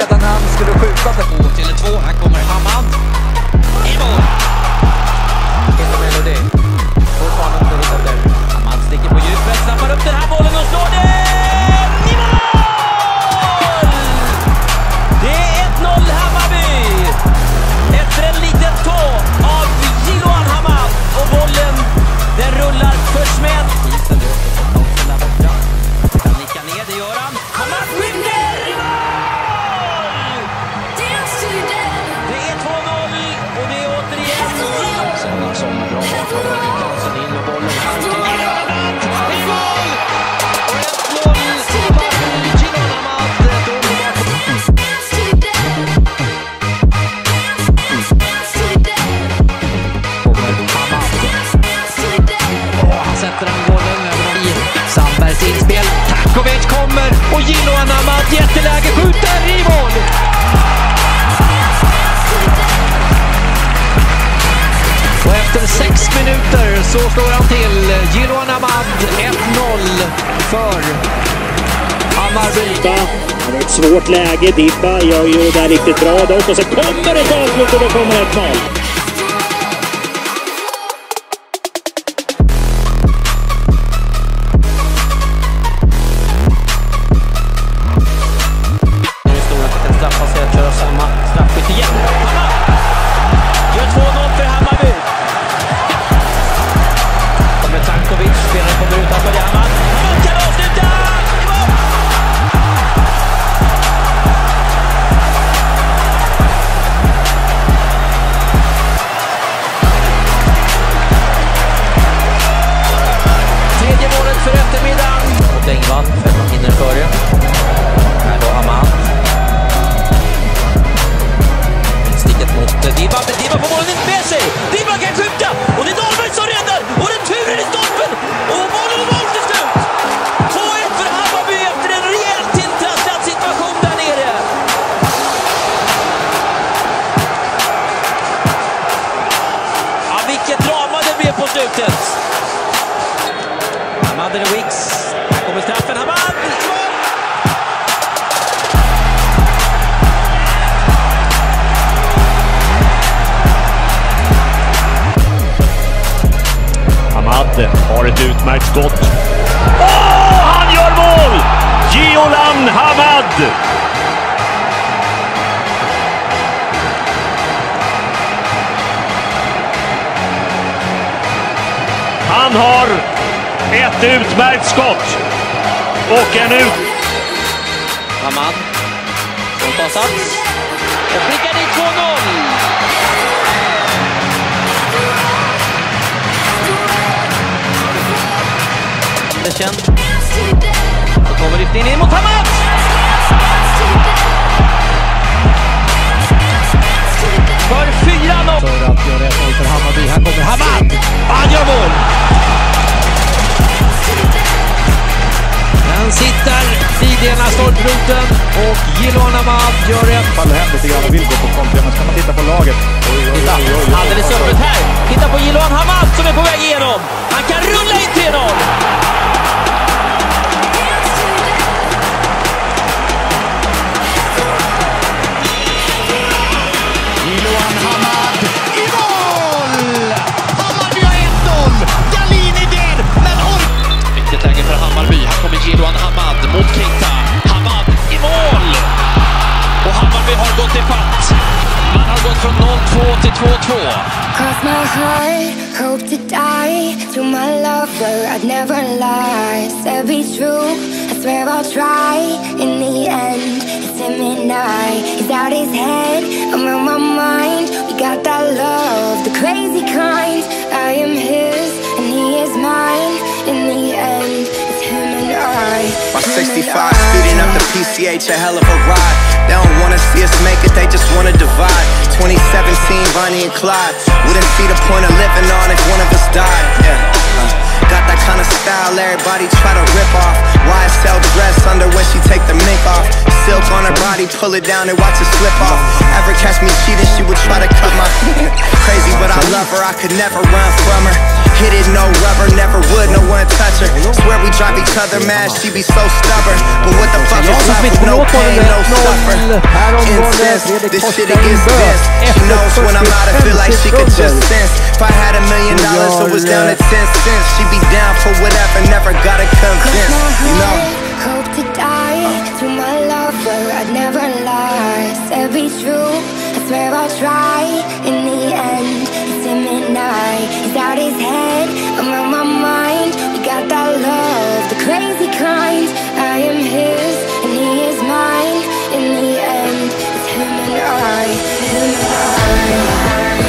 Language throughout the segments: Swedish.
redan när han skulle skjuta det. Till 2, här kommer Hamad. I mål! Inte Melody. Fortfarande inte hittat där. Hamad sticker på djupet, snappar upp den här bollen och slår den! I mål! Det är 1-0 Hammarby! Efter en liten tå av Jiloan Hamad. Och bollen, den rullar försmänt. Isen är uppe på pausen där borta. Kan nicka ner, det gör han. Hamad vinner! I mål! Det är 2-0 och det är återigen Sällan Sommargran har dragit chansen in och bollen här till Jiloan Hamad. I mål! Och 1-0 till Jiloan Hamad. Sätter han bollen över i Sandbergs inspel. Takovic kommer och Jiloan Hamad jätteläge skjuter i mål. Och efter 6 minuter så slår han till. Jiloan Hamad 1-0 för Hammarby. Han har ett svårt läge. Dibba gör ju det riktigt bra dock. Och så kommer ett avslut och då kommer ett mål. Straffskytt igen. Hamad gör 2-0 för Hammarby. Kommer Tankovic, spelaren kommer utanför det. Hamad kan avsluta! Tredje målet för eftermiddagen. Och Engvall, 5 hinner före. Här då Hamad. Dibba får bollen inte med sig. Dibba kan skjuta. Och det är Dahlberg som räddar. Och returen i stolpen. Och bollen är mål till slut. 2-1 för Hammarby efter en rejält tilltrasslad situation där nere. Ja, vilket drama det blev på slutet. Hamad eller Wicks. Här kommer straffen. Hamad. Hamad har ett utmärkt skott. Han gör mål! Jiloan Hamad! Han har ett utmärkt skott. Och en ut. Hamad. Och tar sats. Och prickar dit 2-0. Så kommer lyft in mot Hamad! För 4-0! För att göra 1-0 för Hammarby. Här kommer Hamad! Han gör mål! Den sitter vid ena stolproten och Jiloan Hamad gör ett. Faller hem lite grann och vill gå på kontra, men ska man titta på laget. Titta, alldeles öppet här. Titta på Jiloan Hamad som är på väg igenom. Han kan rulla in 3-0. Jiloan Hamad i mål! Hammarby har 1-0. Dahlin är där, men Viktigt läge för Hammarby. Här kommer Jiloan Hamad mot Keita. Hamad i mål! Och Hammarby har gått i fatt. Man har gått från 0-2 till 2-2. Cross my heart, hope to die. To my lover, I'd never lie. Said be true, I swear I'll try. In the end, it's him and I. He's out his head, I'm on my mind. We got that love, the crazy kind. I am his, and he is mine. In the end, it's him and I. My 65 speeding up the PCH, a hell of a ride. They don't wanna see us make it, they just wanna divide. 2017, Bonnie and Clyde. Wouldn't see the point of living on if one of us died. Got that kind of style everybody try to rip off. YSL dress under when she take the mink off. Silk on her body, pull it down and watch it slip off. Ever catch me cheating, she would try to cut my crazy, but I love her, I could never run from her. Hit it, no rubber, never would, no one touch her. Swear we drive each other mad, she be so stubborn. But what the fuck is love with no pain, no suffer? Incense, this shit it gets dense. She knows when I'm out, I feel like she could just sense. If I had $1 million, it was down to 10 cents. She be down for whatever, never gotta convince, you know. Hope to die to my lover, I'd never lie. Said be true, I swear I'll try. In the end, it's him and I. He's out his head, I'm on my mind. We got that love, the crazy kind. I am his, and he is mine. In the end, it's him and I, him and I.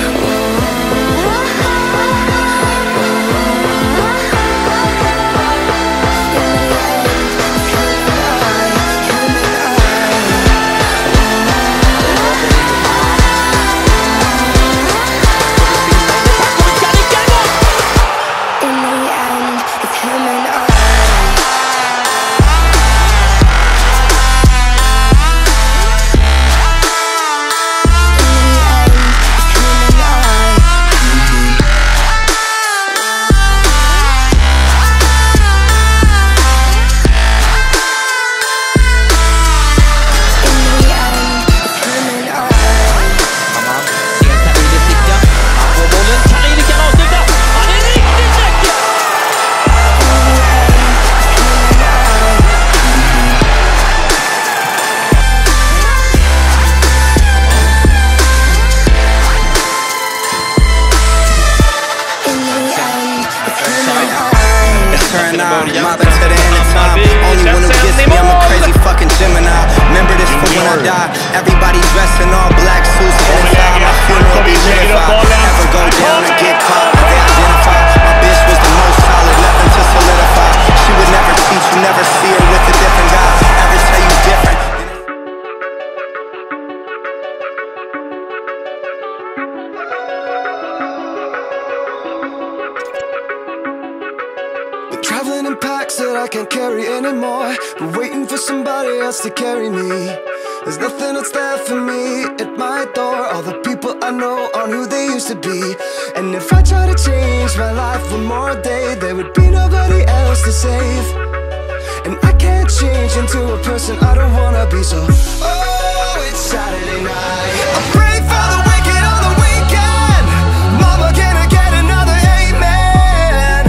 Mother to the end of time. Only one who gets me, I'm a crazy fucking Gemini. Remember this for when I die. Everybody dressed in all black suits. Inside my funeral be lit if I ever go down and get caught. They identify my bitch was the most solid, nothing to solidify. She would never cheat, you never see her with a different guy. Ever tell you different. Traveling in packs that I can't carry anymore, but waiting for somebody else to carry me. There's nothing that's there for me at my door. All the people I know aren't who they used to be. And if I try to change my life one more day, there would be nobody else to save. And I can't change into a person I don't wanna be. So, oh, it's Saturday night. I pray for the wicked on the weekend. Mama, can I get another amen?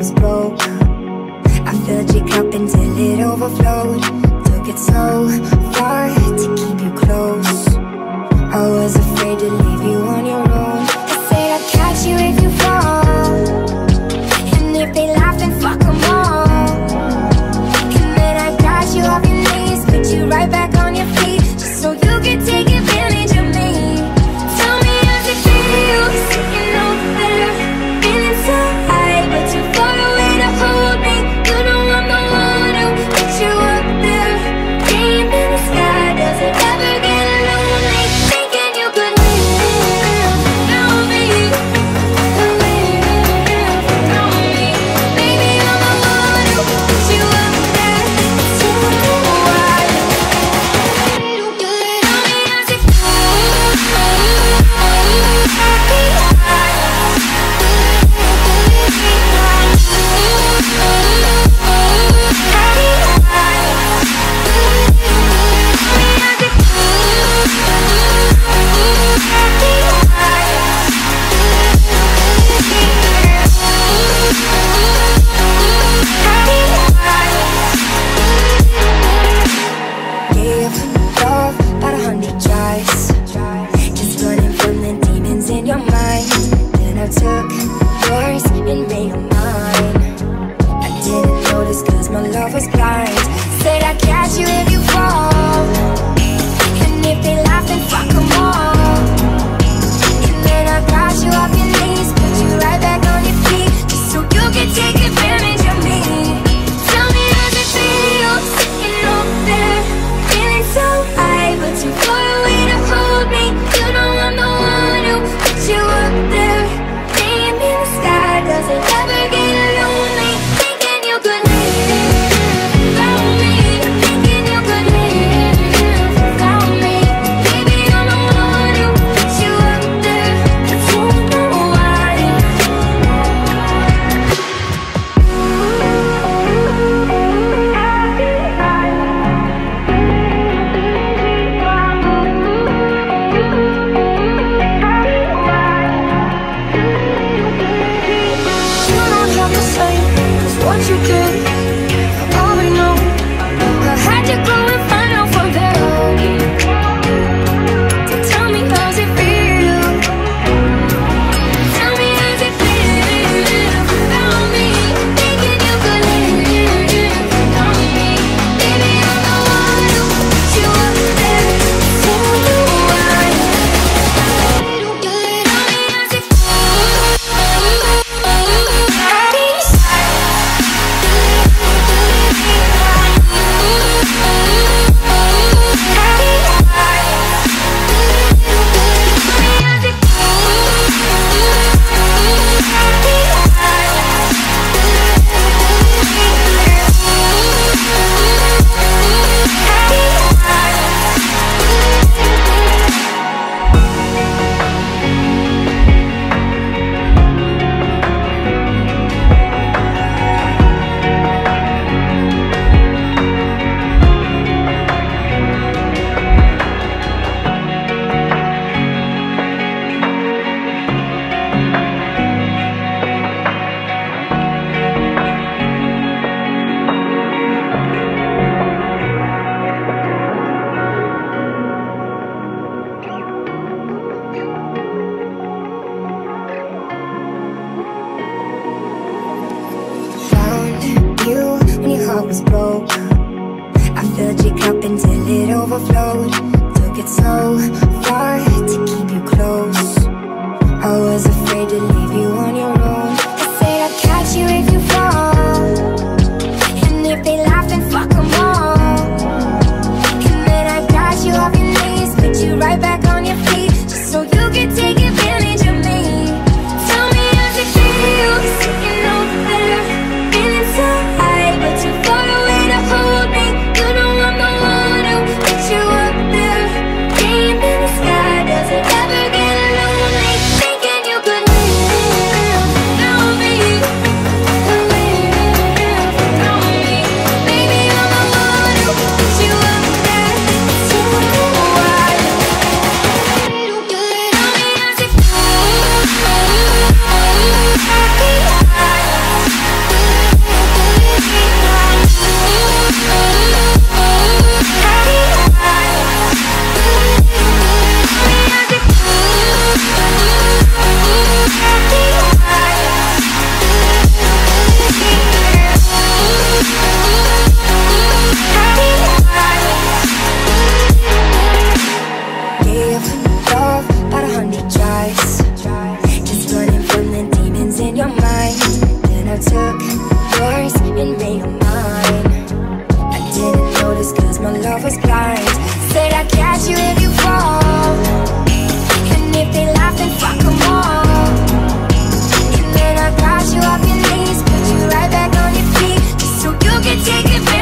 was broke, I filled your cup until it overflowed. Took it so far to keep you close. I was afraid to leave you on your own. I said I'd catch you if you fall, and if they laugh then fuck them all. And then I got you off your knees, put you right back on your feet, just so you could take advantage of me. Tell me how's it feel, sitting over there, feeling so high but too far away to hold me. You know I'm the one who put you up there, deep in the sky. Does it ever get lonely, thinking you could live without me, live without me? Baby, I'm the one who put you up there. So why? Tell me how's it Gave love about 100 tries, just running from the demons in your mind. Then I took yours and made them mine. I didn't notice cause my love was blind. Said I'd catch you if you fall, and if they laugh then fuck them all. And then I got you off your knees, put you right back on your feet, just so you could take advantage of me. Tell me how's it feel, sitting over there, feeling so high but too far away to hold me. You know I'm the one who put you up there, deep in the sky. Does it ever get lonely, thinking you could live without me, thinking you could live without me? Baby, I'm the one who put you up there. I don't know why. You don't have to say, 'cause what you did, I already know. I had to go and find out from them. So tell me how's it feel, tell me how's it feel without me, thinking you could live without me? Baby, I'm the one who put you up there. So why? Tell me how's it found you when your heart was broke? I filled your cup until it overflowed. Took it so far to keep you close. I was afraid to leave you on your own. I said I'd catch you if you fall, and if they laugh then fuck them all. And then I got you off your knees, put you right back on your feet, just so you could take advantage of me. Tell me how's it feel, sitting over there, feeling so high but too far away to hold me. You know I'm the one who put you up there, deep in the take it back.